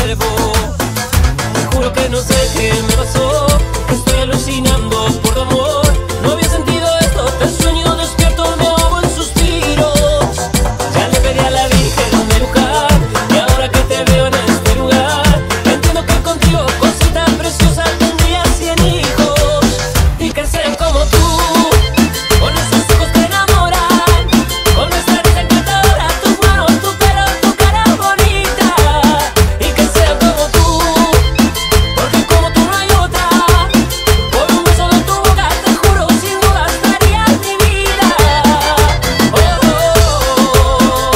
vuelvo. Te juro que no sé qué me pasó, que estoy alucinando por tu amor. No había sentido esto, te sueño despierto, me ahogo en suspiros. Ya le pedí a la Virgen de Luján, y ahora que te veo en este lugar, entiendo que contigo, cosita preciosa, tendría 100 hijos. Y que sean como tú, con esos ojos que enamoran, con esa risa encantadora, tus manos, tu pelo, tu cara bonita. Y que sean como tú, porque como tú no hay otra. Por un beso de tu boca, te juro, sin duda daría mi vida. Oh, oh, oh,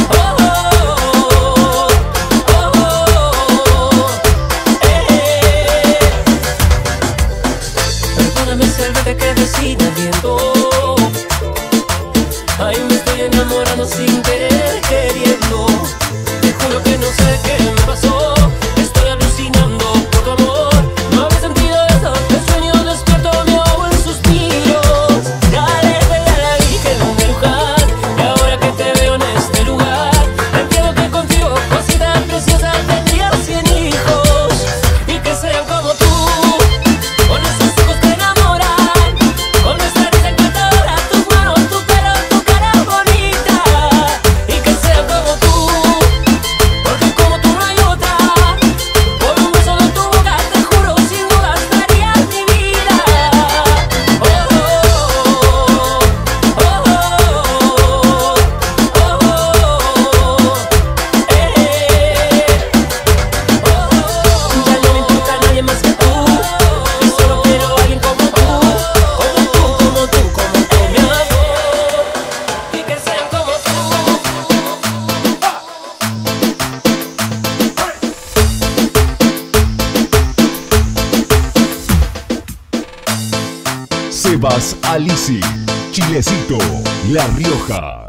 Perdóname, sálvate que decida viendo. Ay, me estoy enamorando sin querer, queriendo. Te juro que no sé qué me pasó, estoy alucinando por tu amor. No había sentido esto, te sueño despierto, me ahogo en suspiros. Ya le pedí a la Virgen de Luján, y ahora que te veo en este lugar, entiendo que contigo, cosita preciosa, tendría 100 hijos. Y que sean como tú, con esos ojos que enamoran, con esa risa encantadora, tus manos, tu pelo, tu cara bonita. Y que sean como tú, porque como tú no hay otra. Por un beso de tu boca, te juro, sin dudas daría mi vida. Oh, oh, oh, Ya no me importa nadie más que tú, y solo quiero a alguien como tú, mi amor. Y que sean como tú. Sebas Alisi, Chilecito, La Rioja.